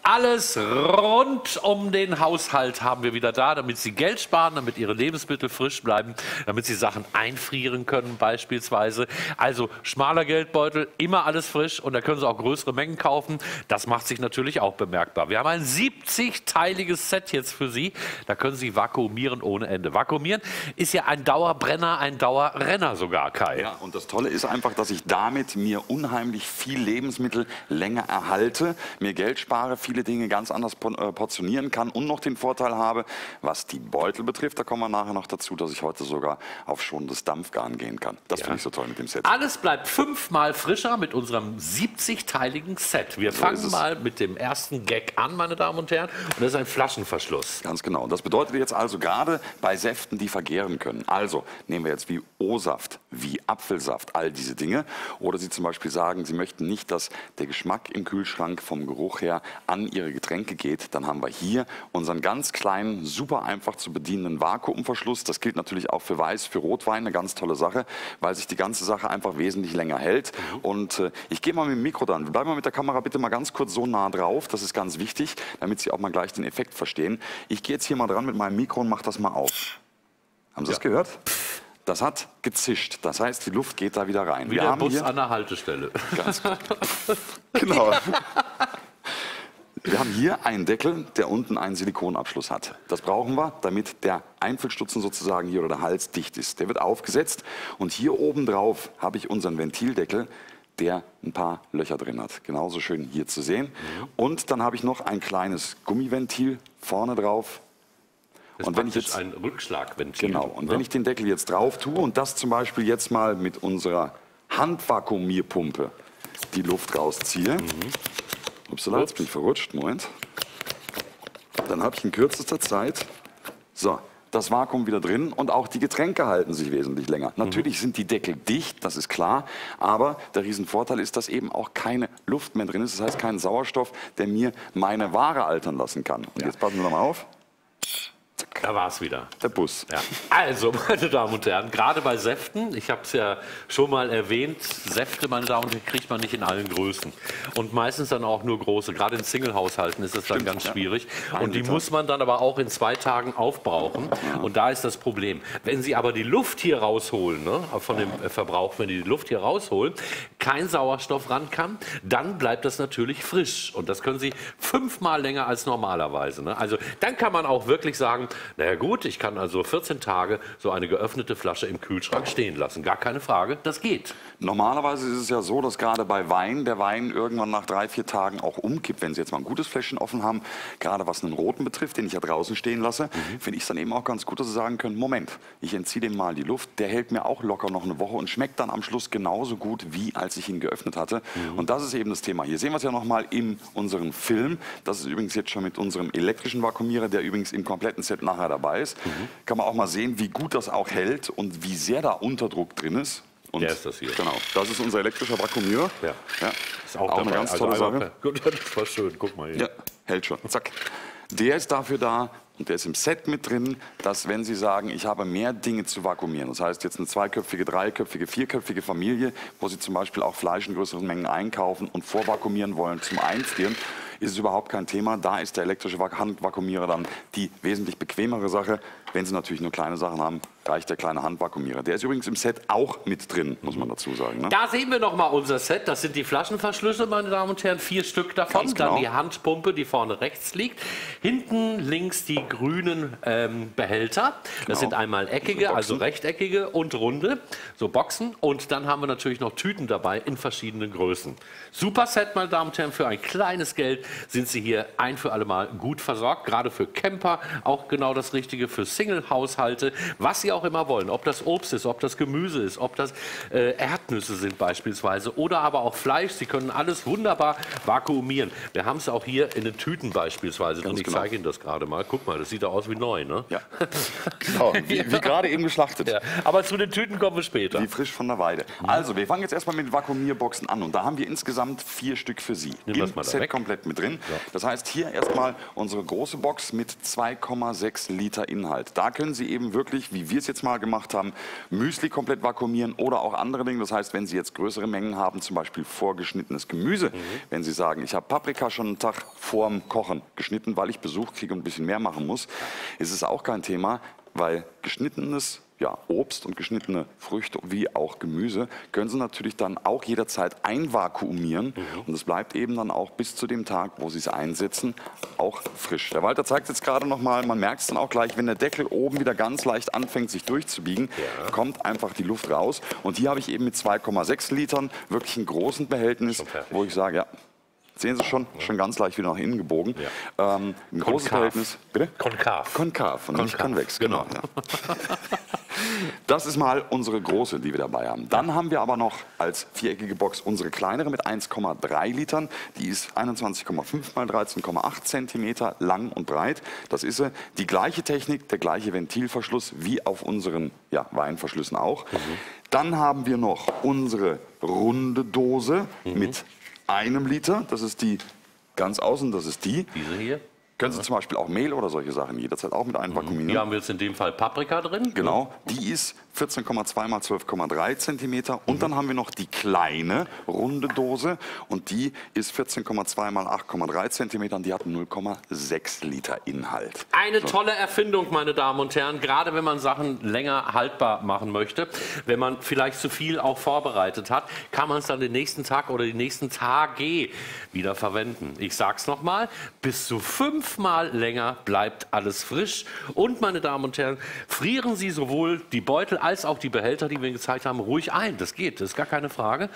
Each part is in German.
Alles rund um den Haushalt haben wir wieder da, damit Sie Geld sparen, damit Ihre Lebensmittel frisch bleiben, damit Sie Sachen einfrieren können beispielsweise. Also schmaler Geldbeutel, immer alles frisch und da können Sie auch größere Mengen kaufen. Das macht sich natürlich auch bemerkbar. Wir haben ein 70-teiliges Set jetzt für Sie. Da können Sie vakuumieren ohne Ende. Vakuumieren ist ja ein Dauerbrenner, ein Dauerrenner sogar, Kai. Ja, und das Tolle ist einfach, dass ich damit mir unheimlich viel Lebensmittel länger erhalte, mir Geld spare, viele Dinge ganz anders portionieren kann und noch den Vorteil habe, was die Beutel betrifft, da kommen wir nachher noch dazu, dass ich heute sogar auf schonendes Dampfgarn gehen kann. Das finde ich so toll mit dem Set. Alles bleibt 5-mal frischer mit unserem 70-teiligen Set. Wir fangen mal mit dem ersten Gag an, meine Damen und Herren, und das ist ein Flaschenverschluss. Ganz genau. Das bedeutet jetzt also gerade bei Säften, die vergären können. Also nehmen wir jetzt wie O-Saft, wie Apfelsaft, all diese Dinge. Oder Sie zum Beispiel sagen, Sie möchten nicht, dass der Geschmack im Kühlschrank vom Geruch her an Ihre Getränke geht, dann haben wir hier unseren ganz kleinen, super einfach zu bedienenden Vakuumverschluss. Das gilt natürlich auch für Weiß, für Rotwein, eine ganz tolle Sache, weil sich die ganze Sache einfach wesentlich länger hält. Und ich gehe mal mit dem Mikro dran. Wir bleiben mal mit der Kamera bitte mal ganz kurz so nah drauf, das ist ganz wichtig, damit Sie auch mal gleich den Effekt verstehen. Ich gehe jetzt hier mal dran mit meinem Mikro und mache das mal auf. Haben Sie das gehört? Das hat gezischt, das heißt, die Luft geht da wieder rein. Wie der Bus an der Haltestelle. Ganz genau. Wir haben hier einen Deckel, der unten einen Silikonabschluss hat. Das brauchen wir, damit der Einfüllstutzen sozusagen hier oder der Hals dicht ist. Der wird aufgesetzt und hier oben drauf habe ich unseren Ventildeckel, der ein paar Löcher drin hat. Genauso schön hier zu sehen. Und dann habe ich noch ein kleines Gummiventil vorne drauf. Das und wenn ich jetzt ein Rückschlagventil. Genau. Und wenn ich den Deckel jetzt drauf tue und das zum Beispiel jetzt mal mit unserer Handvakuumierpumpe die Luft rausziehe. Upsala, jetzt bin ich verrutscht. Moment. Dann habe ich in kürzester Zeit das Vakuum wieder drin und auch die Getränke halten sich wesentlich länger. Natürlich sind die Deckel dicht, das ist klar, aber der Riesenvorteil ist, dass eben auch keine Luft mehr drin ist. Das heißt, kein Sauerstoff, der mir meine Ware altern lassen kann. Und jetzt passen wir noch mal auf. Da war es wieder. Der Bus. Ja. Also, meine Damen und Herren, gerade bei Säften, ich habe es ja schon mal erwähnt, Säfte, meine Damen und Herren, kriegt man nicht in allen Größen. Und meistens dann auch nur große. Gerade in Single-Haushalten ist das dann ganz schwierig. Und die muss man dann aber auch in 2 Tagen aufbrauchen. Und da ist das Problem. Wenn Sie aber die Luft hier rausholen, ne, von dem Verbrauch, wenn die Luft hier rausholen, kein Sauerstoff ran kann, dann bleibt das natürlich frisch. Und das können Sie 5-mal länger als normalerweise. Ne? Also dann kann man auch wirklich sagen, naja gut, ich kann also 14 Tage so eine geöffnete Flasche im Kühlschrank stehen lassen. Gar keine Frage, das geht. Normalerweise ist es ja so, dass gerade bei Wein, der Wein irgendwann nach 3-4 Tagen auch umkippt. Wenn Sie jetzt mal ein gutes Fläschchen offen haben, gerade was einen roten betrifft, den ich ja draußen stehen lasse, finde ich es dann eben auch ganz gut, dass Sie sagen können, Moment, ich entziehe dem mal die Luft, der hält mir auch locker noch eine Woche und schmeckt dann am Schluss genauso gut, wie als ich ihn geöffnet hatte. Und das ist eben das Thema. Hier sehen wir es ja nochmal in unserem Film. Das ist übrigens jetzt schon mit unserem elektrischen Vakuumierer, der übrigens im kompletten Set nachher dabei ist. Kann man auch mal sehen, wie gut das auch hält und wie sehr da Unterdruck drin ist. Und der ist das hier. Genau, das ist unser elektrischer Vakuumierer. Ja. Ist auch eine ganz tolle Sache. Gut, das war schön, guck mal hier. Ja, hält schon. Zack. Der ist dafür da und der ist im Set mit drin, dass wenn Sie sagen, ich habe mehr Dinge zu vakuumieren, das heißt jetzt eine 2-köpfige, 3-köpfige, 4-köpfige Familie, wo Sie zum Beispiel auch Fleisch in größeren Mengen einkaufen und vorvakuumieren wollen zum Einfrieren, ist es überhaupt kein Thema. Da ist der elektrische Handvakuumierer dann die wesentlich bequemere Sache. Wenn Sie natürlich nur kleine Sachen haben, reicht der kleine Handvakuumierer. Der ist übrigens im Set auch mit drin, muss man dazu sagen. Ne? Da sehen wir noch mal unser Set. Das sind die Flaschenverschlüsse, meine Damen und Herren. 4 Stück davon. Ganz genau. Dann die Handpumpe, die vorne rechts liegt. Hinten links die grünen Behälter. Das sind einmal eckige, also rechteckige und runde, so Boxen. Und dann haben wir natürlich noch Tüten dabei in verschiedenen Größen. Super Set, meine Damen und Herren. Für ein kleines Geld sind Sie hier ein für alle Mal gut versorgt. Gerade für Camper auch genau das Richtige, für Single-Haushalte, was Sie auch immer wollen. Ob das Obst ist, ob das Gemüse ist, ob das Erdnüsse sind beispielsweise oder aber auch Fleisch. Sie können alles wunderbar vakuumieren. Wir haben es auch hier in den Tüten beispielsweise drin. Ich zeige Ihnen das gerade mal. Guck mal, das sieht ja aus wie neu, ne? Ja, genau, wie gerade eben geschlachtet. Ja. Aber zu den Tüten kommen wir später. Wie frisch von der Weide. Also, wir fangen jetzt erstmal mit den Vakuumierboxen an und da haben wir insgesamt 4 Stück für Sie. Im Set komplett mit drin. Ja. Das heißt, hier erstmal unsere große Box mit 2,6 Liter Inhalt. Und da können Sie eben wirklich, wie wir es jetzt mal gemacht haben, Müsli komplett vakuumieren oder auch andere Dinge. Das heißt, wenn Sie jetzt größere Mengen haben, zum Beispiel vorgeschnittenes Gemüse, wenn Sie sagen, ich habe Paprika schon einen Tag vorm Kochen geschnitten, weil ich Besuch kriege und ein bisschen mehr machen muss, ist es auch kein Thema, weil geschnittenes Obst und geschnittene Früchte wie auch Gemüse können Sie natürlich dann auch jederzeit einvakuumieren und es bleibt eben dann auch bis zu dem Tag, wo Sie es einsetzen, auch frisch. Der Walter zeigt es jetzt gerade nochmal, man merkt es dann auch gleich, wenn der Deckel oben wieder ganz leicht anfängt sich durchzubiegen, kommt einfach die Luft raus und hier habe ich eben mit 2,6 Litern wirklich einen großen Behältnis, wo ich sage, sehen Sie schon ganz leicht wieder nach innen gebogen. Ein großes Behältnis. Bitte? Konkav und nicht konvex. Genau. Das ist mal unsere große, die wir dabei haben. Dann haben wir aber noch als viereckige Box unsere kleinere mit 1,3 Litern. Die ist 21,5 mal 13,8 Zentimeter lang und breit. Das ist sie. Die gleiche Technik, der gleiche Ventilverschluss wie auf unseren Weinverschlüssen auch. Dann haben wir noch unsere runde Dose mit 1 Liter, das ist die ganz außen, das ist die. Diese hier. Können Sie zum Beispiel auch Mehl oder solche Sachen jederzeit auch mit einvakuumieren. Hier haben wir jetzt in dem Fall Paprika drin. Genau, die ist 14,2 mal 12,3 Zentimeter. Und dann haben wir noch die kleine runde Dose und die ist 14,2 mal 8,3 Zentimeter und die hat 0,6 Liter Inhalt. Eine tolle Erfindung, meine Damen und Herren, gerade wenn man Sachen länger haltbar machen möchte. Wenn man vielleicht zu viel auch vorbereitet hat, kann man es dann den nächsten Tag oder die nächsten Tage wieder verwenden. Ich sag's nochmal, bis zu 5-mal länger bleibt alles frisch. Und meine Damen und Herren, frieren Sie sowohl die Beutel als auch die Behälter, die wir Ihnen gezeigt haben, ruhig ein. Das geht, das ist gar keine Frage.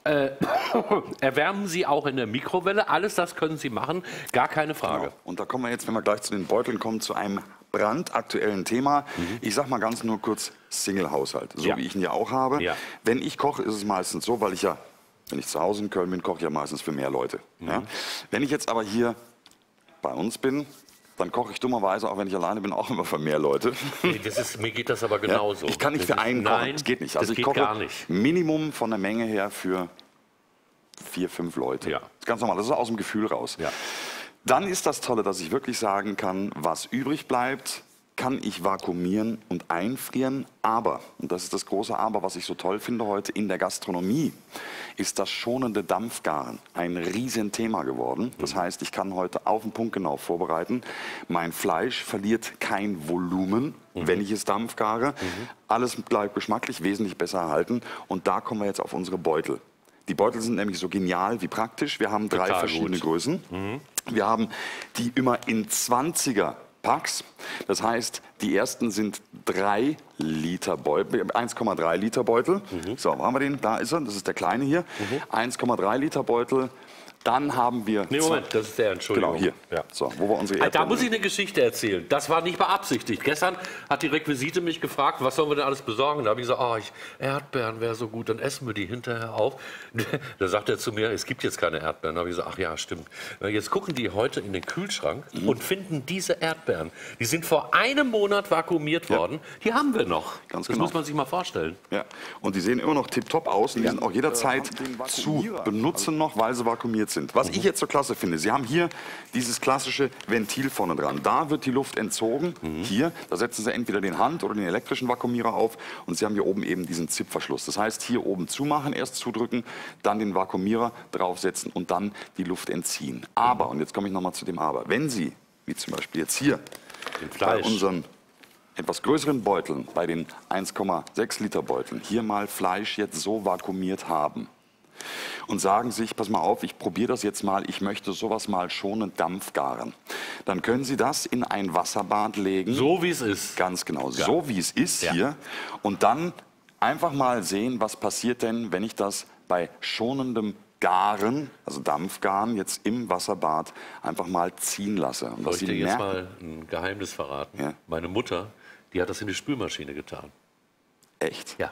Erwärmen Sie auch in der Mikrowelle. Alles das können Sie machen, gar keine Frage. Genau. Und da kommen wir jetzt, wenn wir gleich zu den Beuteln kommen, zu einem brandaktuellen Thema. Ich sage mal ganz nur kurz Single-Haushalt, so wie ich ihn ja auch habe. Wenn ich koche, ist es meistens so, weil ich wenn ich zu Hause in Köln bin, koche ich ja meistens für mehr Leute. Wenn ich jetzt aber hier bei uns bin, dann koche ich dummerweise, auch wenn ich alleine bin, auch immer für mehr Leute. Nee, mir geht das aber genauso. Ich kann nicht für einen kochen, das geht nicht. Also ich koche Minimum von der Menge her für 4, 5 Leute. Das ist ganz normal, das ist aus dem Gefühl raus. Dann ist das Tolle, dass ich wirklich sagen kann, was übrig bleibt, kann ich vakuumieren und einfrieren. Aber, und das ist das große Aber, was ich so toll finde heute in der Gastronomie, ist das schonende Dampfgaren ein Riesenthema geworden. Das heißt, ich kann heute auf den Punkt genau vorbereiten. Mein Fleisch verliert kein Volumen, wenn ich es dampfgare. Alles bleibt geschmacklich, wesentlich besser erhalten. Und da kommen wir jetzt auf unsere Beutel. Die Beutel sind nämlich so genial wie praktisch. Wir haben 3 verschiedene Größen. Wir haben die immer in 20er Packs. Das heißt, die ersten sind 3 Liter Beutel, 1,3 Liter Beutel. So, wo haben wir den? Da ist er, das ist der kleine hier. 1,3 Liter Beutel. Dann haben wir... Nee, Moment, das ist der, Entschuldigung. Genau, hier. So, wo wir unsere Erdbeeren da muss ich eine Geschichte erzählen. Das war nicht beabsichtigt. Gestern hat die Requisite mich gefragt, was sollen wir denn alles besorgen? Da habe ich gesagt, Erdbeeren wäre so gut, dann essen wir die hinterher auf. Da sagt er zu mir, es gibt jetzt keine Erdbeeren. Da habe ich gesagt, ach ja, stimmt. Jetzt gucken die heute in den Kühlschrank und finden diese Erdbeeren. Die sind vor einem Monat vakuumiert worden. Die haben wir noch. Ganz das muss man sich mal vorstellen. Ja. Und die sehen immer noch tipptopp aus. Und die sind auch jederzeit zu benutzen noch, weil sie vakuumiert sind. Was ich jetzt so klasse finde, Sie haben hier dieses klassische Ventil vorne dran. Da wird die Luft entzogen. Hier, da setzen Sie entweder den Hand- oder den elektrischen Vakuumierer auf und Sie haben hier oben eben diesen Zipverschluss. Das heißt, hier oben zumachen, erst zudrücken, dann den Vakuumierer draufsetzen und dann die Luft entziehen. Aber, und jetzt komme ich nochmal zu dem Aber, wenn Sie, wie zum Beispiel jetzt hier, bei unseren etwas größeren Beuteln, bei den 1,6 Liter Beuteln, hier mal Fleisch jetzt so vakuumiert haben, und sagen sich, pass mal auf, ich probiere das jetzt mal, ich möchte sowas mal schonend dampfgaren. Dann können Sie das in ein Wasserbad legen. So wie es ist. Ganz genau, so wie es ist hier. Und dann einfach mal sehen, was passiert denn, wenn ich das bei schonendem Garen, also Dampfgaren, jetzt im Wasserbad einfach mal ziehen lasse. Und soll ich dir jetzt mal ein Geheimnis verraten? Ja. Meine Mutter, die hat das in die Spülmaschine getan. Echt? Ja.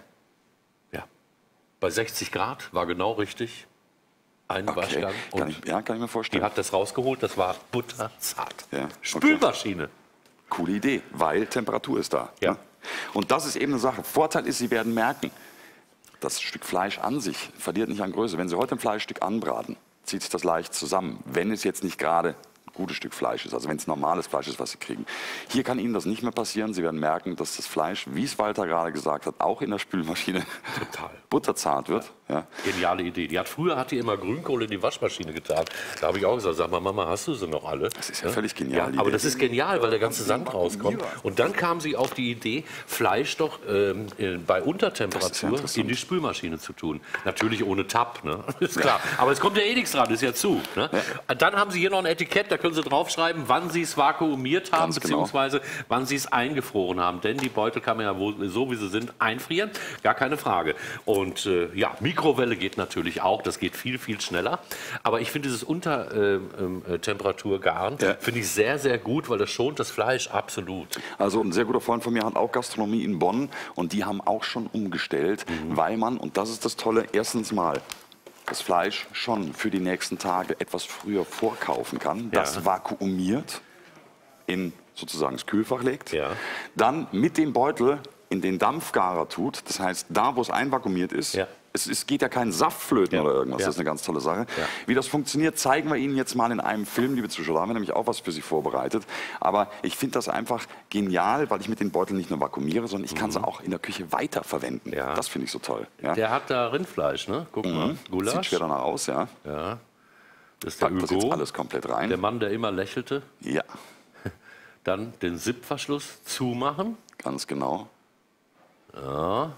Bei 60 Grad war genau richtig. Ein Waschgang. Und kann ich mir vorstellen. Die hat das rausgeholt, das war butterzart. Spülmaschine. Coole Idee, weil Temperatur ist da. Ne? Und das ist eben eine Sache. Vorteil ist, Sie werden merken, das Stück Fleisch an sich verliert nicht an Größe. Wenn Sie heute ein Fleischstück anbraten, zieht sich das leicht zusammen. Wenn es jetzt nicht gerade gutes Stück Fleisch ist, also wenn es normales Fleisch ist, was Sie kriegen. Hier kann Ihnen das nicht mehr passieren. Sie werden merken, dass das Fleisch, wie es Walter gerade gesagt hat, auch in der Spülmaschine Total butterzart wird. Ja. Geniale Idee. Früher hat die immer Grünkohle in die Waschmaschine getan. Da habe ich auch gesagt, sag mal, Mama, hast du sie noch alle? Das ist ja völlig genial. Ja, aber das ist genial, weil der ganze Sand rauskommt. Und dann kam sie auf die Idee, Fleisch doch bei Untertemperatur in die Spülmaschine zu tun. Natürlich ohne Tab, ne? Ist klar. Aber es kommt ja eh nichts dran, ist ja zu. Ne? Ja. Dann haben Sie hier noch ein Etikett, da können Sie draufschreiben, wann Sie es vakuumiert haben, beziehungsweise wann Sie es eingefroren haben. Denn die Beutel kann man ja so, wie sie sind, einfrieren. Gar keine Frage. Und ja, Mikrowelle geht natürlich auch. Das geht viel, viel schneller. Aber ich finde dieses Untertemperaturgaren finde ich sehr, sehr gut, weil das schont das Fleisch absolut. Also ein sehr guter Freund von mir hat auch Gastronomie in Bonn und die haben auch schon umgestellt, weil man, und das ist das Tolle, erstens mal das Fleisch schon für die nächsten Tage etwas früher vorkaufen kann, das vakuumiert in sozusagen das Kühlfach legt, dann mit dem Beutel in den Dampfgarer tut, das heißt, da wo es einvakuumiert ist, es geht ja kein Saft flöten oder irgendwas, das ist eine ganz tolle Sache. Wie das funktioniert, zeigen wir Ihnen jetzt mal in einem Film, liebe Zuschauer, da haben wir nämlich auch was für Sie vorbereitet. Aber ich finde das einfach genial, weil ich mit den Beuteln nicht nur vakuumiere, sondern ich kann sie auch in der Küche weiterverwenden. Das finde ich so toll. Der hat da Rindfleisch, ne? Guck mal, Gulasch. Sieht schwer danach aus, Das ist der Hugo, das jetzt alles komplett rein. Der Mann, der immer lächelte. Ja. Dann den Zipverschluss zumachen. Ganz genau. Ja.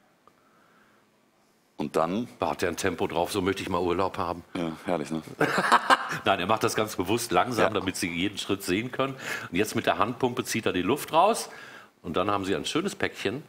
Und dann... Da hat er ein Tempo drauf, so möchte ich mal Urlaub haben. Ja, herrlich, ne? Nein, er macht das ganz bewusst langsam, damit Sie jeden Schritt sehen können. Und jetzt mit der Handpumpe zieht er die Luft raus. Und dann haben Sie ein schönes Päckchen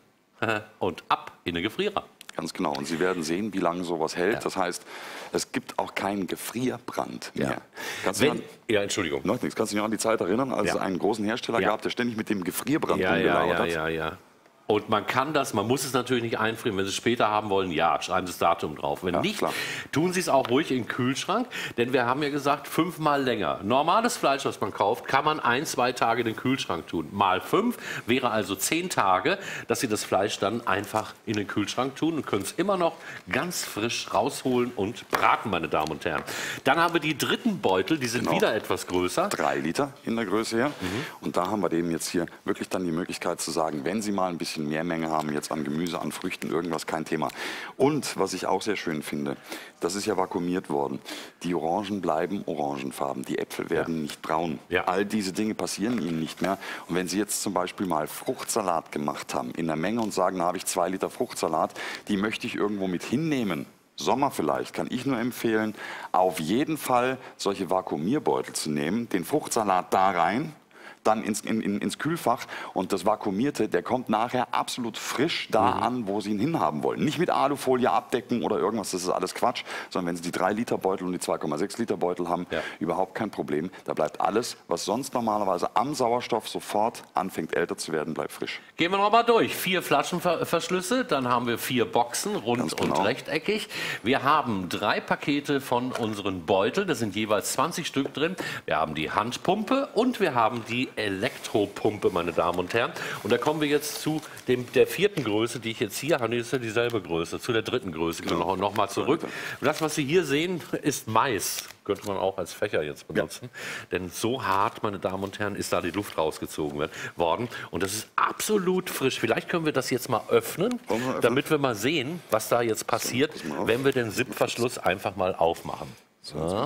und ab in den Gefrierer. Ganz genau. Und Sie werden sehen, wie lange sowas hält. Das heißt, es gibt auch keinen Gefrierbrand mehr. Entschuldigung. Noch nichts. Kannst du dich noch an die Zeit erinnern, als es einen großen Hersteller gab, der ständig mit dem Gefrierbrand rumgelauert hat? Ja. Und man kann das, man muss es natürlich nicht einfrieren. Wenn Sie es später haben wollen, schreiben Sie das Datum drauf. Wenn nicht, tun Sie es auch ruhig in den Kühlschrank. Denn wir haben ja gesagt, 5-mal länger. Normales Fleisch, was man kauft, kann man 1-2 Tage in den Kühlschrank tun. Mal 5 wäre also 10 Tage, dass Sie das Fleisch dann einfach in den Kühlschrank tun und können es immer noch ganz frisch rausholen und braten, meine Damen und Herren. Dann haben wir die dritten Beutel, die sind wieder etwas größer. 3 Liter in der Größe her. Und da haben wir dem jetzt hier wirklich dann die Möglichkeit zu sagen, wenn Sie mal ein bisschen mehr Menge haben, jetzt an Gemüse, an Früchten, irgendwas, kein Thema. Und was ich auch sehr schön finde, das ist ja vakuumiert worden. Die Orangen bleiben orangenfarben, die Äpfel werden nicht braun. All diese Dinge passieren Ihnen nicht mehr. Und wenn Sie jetzt zum Beispiel mal Fruchtsalat gemacht haben, in der Menge und sagen, da habe ich 2 Liter Fruchtsalat, die möchte ich irgendwo mit hinnehmen, Sommer vielleicht, kann ich nur empfehlen, auf jeden Fall solche Vakuumierbeutel zu nehmen, den Fruchtsalat da rein, dann ins Kühlfach und das Vakuumierte, der kommt nachher absolut frisch da an, wo Sie ihn hinhaben wollen. Nicht mit Alufolie abdecken oder irgendwas, das ist alles Quatsch, sondern wenn Sie die 3 Liter Beutel und die 2,6 Liter Beutel haben, überhaupt kein Problem. Da bleibt alles, was sonst normalerweise am Sauerstoff sofort anfängt älter zu werden, bleibt frisch. Gehen wir noch mal durch. 4 Flaschenverschlüsse, dann haben wir 4 Boxen, rund und rechteckig. Wir haben 3 Pakete von unseren Beuteln, da sind jeweils 20 Stück drin. Wir haben die Handpumpe und wir haben die Elektropumpe, meine Damen und Herren. Und da kommen wir jetzt zu der 4. Größe, die ich jetzt hier habe. Das ist ja dieselbe Größe, zu der 3. Größe. Noch mal zurück. Und das, was Sie hier sehen, ist Mais. Könnte man auch als Fächer jetzt benutzen. Denn so hart, meine Damen und Herren, ist da die Luft rausgezogen worden. Und das ist absolut frisch. Vielleicht können wir das jetzt mal öffnen, damit wir mal sehen, was da jetzt passiert, wenn wir den Zipverschluss einfach mal aufmachen. So.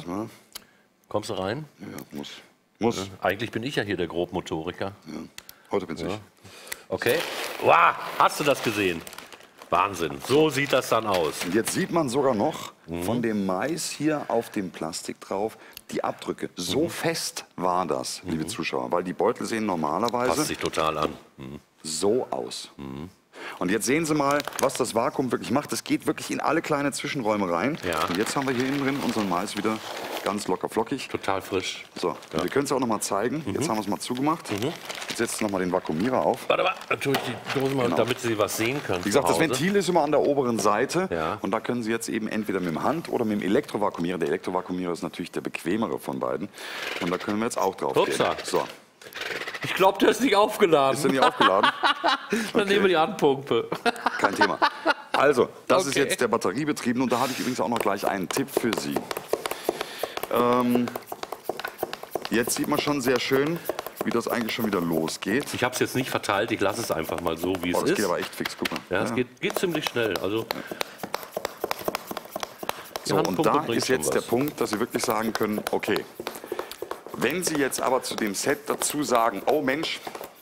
Kommst du rein? Ja, muss. Eigentlich bin ich ja hier der Grobmotoriker. Ja. Heute bin ich. Okay. Wow, hast du das gesehen? Wahnsinn. So sieht das dann aus. Und jetzt sieht man sogar noch von dem Mais hier auf dem Plastik drauf die Abdrücke. So fest war das, liebe Zuschauer, weil die Beutel sehen normalerweise passt sich total an. So aus. Und jetzt sehen Sie mal, was das Vakuum wirklich macht. Es geht wirklich in alle kleine Zwischenräume rein. Und jetzt haben wir hier innen drin unseren Mais wieder ganz locker flockig. Total frisch. So, wir können es auch noch mal zeigen. Jetzt haben wir es mal zugemacht. Jetzt setzt noch mal den Vakuumierer auf. Warte mal, natürlich die Dose mal, damit Sie was sehen können. Wie gesagt, das Ventil ist immer an der oberen Seite. Und da können Sie jetzt eben entweder mit dem Hand- oder mit dem Elektrovakuumierer. Der Elektrovakuumierer ist natürlich der bequemere von beiden. Und da können wir jetzt auch drauf gehen. So. Ich glaube, der ist nicht aufgeladen. Ist der nicht aufgeladen? Dann nehmen wir die Handpumpe. Kein Thema. Also, das ist jetzt der batteriebetriebene. Und da habe ich übrigens auch noch gleich einen Tipp für Sie. jetzt sieht man schon sehr schön, wie das eigentlich schon wieder losgeht. Ich habe es jetzt nicht verteilt, ich lasse es einfach mal so, wie es Das ist. geht aber echt fix, guck mal. Ja, es geht ziemlich schnell. Also, so, und da ist jetzt der Punkt, dass Sie wirklich sagen können, okay, wenn Sie jetzt aber zu dem Set dazu sagen, oh Mensch,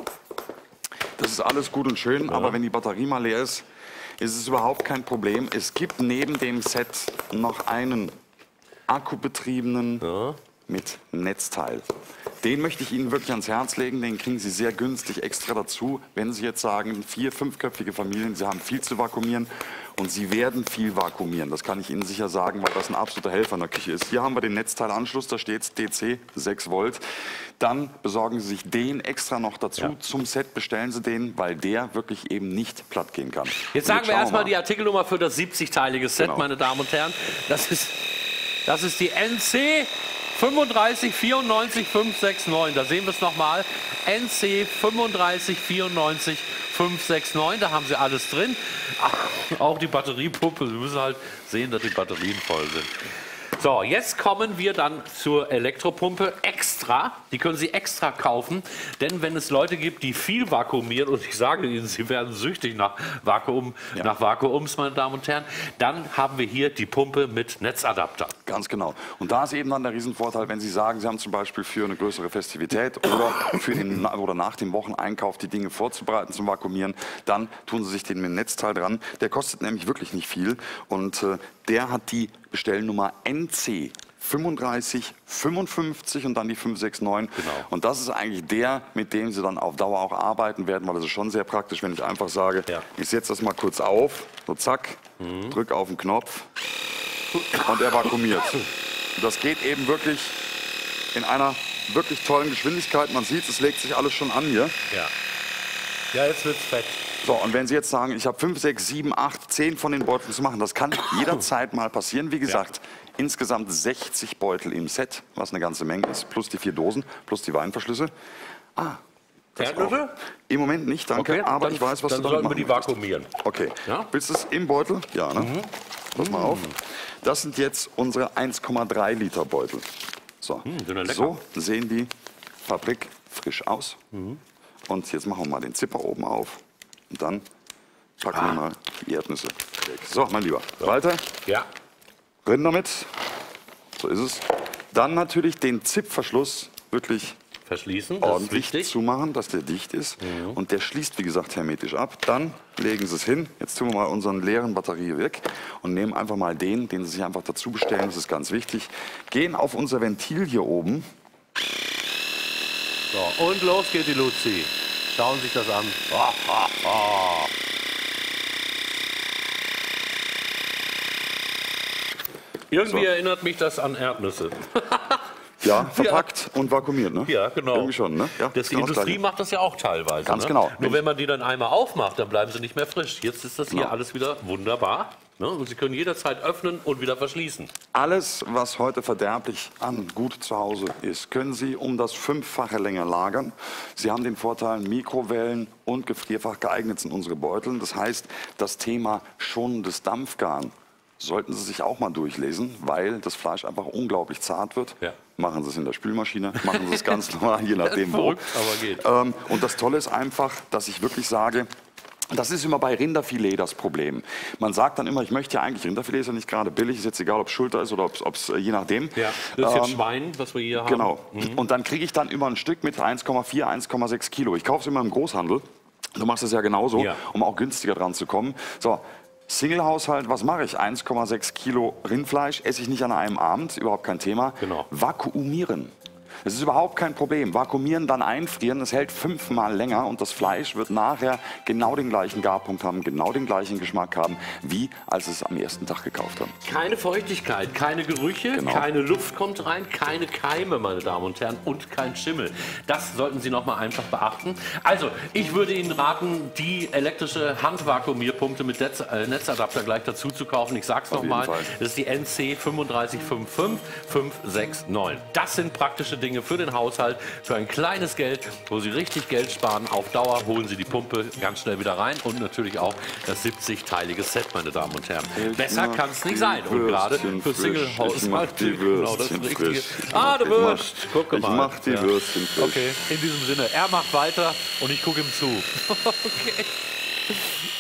das ist alles gut und schön, aber wenn die Batterie mal leer ist, ist es überhaupt kein Problem. Es gibt neben dem Set noch einen akkubetriebenen mit Netzteil. Den möchte ich Ihnen wirklich ans Herz legen, den kriegen Sie sehr günstig extra dazu, wenn Sie jetzt sagen, 4-, 5-köpfige Familien, Sie haben viel zu vakuumieren und Sie werden viel vakuumieren. Das kann ich Ihnen sicher sagen, weil das ein absoluter Helfer in der Küche ist. Hier haben wir den Netzteilanschluss, da steht DC 6 Volt. Dann besorgen Sie sich den extra noch dazu. Zum Set bestellen Sie den, weil der wirklich eben nicht platt gehen kann. Jetzt sagen wir erstmal die Artikelnummer für das 70-teilige Set, meine Damen und Herren. Das ist die NC 35 94 569, da sehen wir es nochmal, NC 35 94 569, da haben Sie alles drin, auch die Batteriepumpe, Sie müssen halt sehen, dass die Batterien voll sind. So, jetzt kommen wir dann zur Elektropumpe extra. Die können Sie extra kaufen, denn wenn es Leute gibt, die viel vakuumieren, und ich sage Ihnen, Sie werden süchtig nach Vakuums, meine Damen und Herren, dann haben wir hier die Pumpe mit Netzadapter. Ganz genau. Und da ist eben dann der Riesenvorteil, wenn Sie sagen, Sie haben zum Beispiel für eine größere Festivität oder nach dem Wocheneinkauf die Dinge vorzubereiten zum Vakuumieren, dann tun Sie sich den mit dem Netzteil dran. Der kostet nämlich wirklich nicht viel und der hat die Bestellnummer NC 35 55 und dann die 569. Genau. Und das ist eigentlich der, mit dem Sie dann auf Dauer auch arbeiten werden, weil das ist schon sehr praktisch, wenn ich einfach sage, ich setze das mal kurz auf, so zack, drücke auf den Knopf und er vakuumiert. Und das geht eben wirklich in einer wirklich tollen Geschwindigkeit. Man sieht, es legt sich alles schon an hier. Ja, jetzt wird's fett. So, und wenn Sie jetzt sagen, ich habe 5, 6, 7, 8, 10 von den Beuteln zu machen, das kann jederzeit mal passieren. Wie gesagt, insgesamt 60 Beutel im Set, was eine ganze Menge ist, plus die 4 Dosen, plus die Weinverschlüsse. Erdnüsse? Im Moment nicht, danke, Okay, aber dann, ich weiß, was dann du damit sollten wir machen die möchtest. vakuumieren. Okay, Ja? willst du es im Beutel? Ja, ne? Pass mal auf. Das sind jetzt unsere 1,3 Liter Beutel. So, so sehen die Fabrik frisch aus. Und jetzt machen wir mal den Zipper oben auf. Und dann packen wir mal die Erdnüsse weg. So, mein Lieber. Walter, rein damit. So ist es. Dann natürlich den Zipfverschluss wirklich verschließen, das ordentlich zumachen, dass der dicht ist. Und der schließt, wie gesagt, hermetisch ab. Dann legen Sie es hin. Jetzt tun wir mal unseren leeren Batterie weg und nehmen einfach mal den Sie sich einfach dazu bestellen. Das ist ganz wichtig. Gehen auf unser Ventil hier oben. So, und los geht die Luzi. Schauen Sie sich das an. Irgendwie erinnert mich das an Erdnüsse. Ja, verpackt und vakuumiert, ne? Ja, genau. Irgendwie schon, ne? Ja, die Industrie macht das ja auch teilweise. Ganz genau. Nur wenn man die dann einmal aufmacht, dann bleiben sie nicht mehr frisch. Jetzt ist das hier alles wieder wunderbar. Ne? Und Sie können jederzeit öffnen und wieder verschließen. Alles, was heute verderblich an Gut zu Hause ist, können Sie um das 5-fache länger lagern. Sie haben den Vorteil, Mikrowellen und gefrierfach geeignet sind unsere Beutel. Das heißt, das Thema schonendes Dampfgaren sollten Sie sich auch mal durchlesen, weil das Fleisch einfach unglaublich zart wird. Machen Sie es in der Spülmaschine, machen Sie es ganz normal, je nachdem wo. Verrückt, aber geht. Und das Tolle ist einfach, dass ich wirklich sage, das ist immer bei Rinderfilet das Problem. Man sagt dann immer, ich möchte ja eigentlich, Rinderfilet ist ja nicht gerade billig, ist jetzt egal, ob es Schulter ist oder ob es je nachdem. Ja, das ist jetzt Schwein, was wir hier haben. Genau. Und dann kriege ich dann immer ein Stück mit 1,4, 1,6 Kilo. Ich kaufe es immer im Großhandel. Du machst es ja genauso, um auch günstiger dran zu kommen. So. Single-Haushalt, was mache ich? 1,6 Kilo Rindfleisch esse ich nicht an einem Abend, überhaupt kein Thema. Genau. Vakuumieren. Das ist überhaupt kein Problem. Vakuumieren, dann einfrieren, das hält 5-mal länger und das Fleisch wird nachher genau den gleichen Garpunkt haben, genau den gleichen Geschmack haben, wie als es am ersten Tag gekauft haben. Keine Feuchtigkeit, keine Gerüche, keine Luft kommt rein, keine Keime, meine Damen und Herren, und kein Schimmel. Das sollten Sie noch mal einfach beachten. Also, ich würde Ihnen raten, die elektrische Handvakuumierpumpe mit Netzadapter gleich dazu zu kaufen. Ich sage es noch mal, das ist die NC 3555 569. Das sind praktische Dinge, Dinge für den Haushalt, für ein kleines Geld, wo Sie richtig Geld sparen. Auf Dauer holen Sie die Pumpe ganz schnell wieder rein und natürlich auch das 70-teilige Set, meine Damen und Herren. Besser kann es nicht sein. Und gerade für Single-Haushalte genau das Richtige. Ah, du Wurst. Guck mal. Ich mach die Würstchen frisch. Okay, in diesem Sinne, er macht weiter und ich gucke ihm zu. Okay.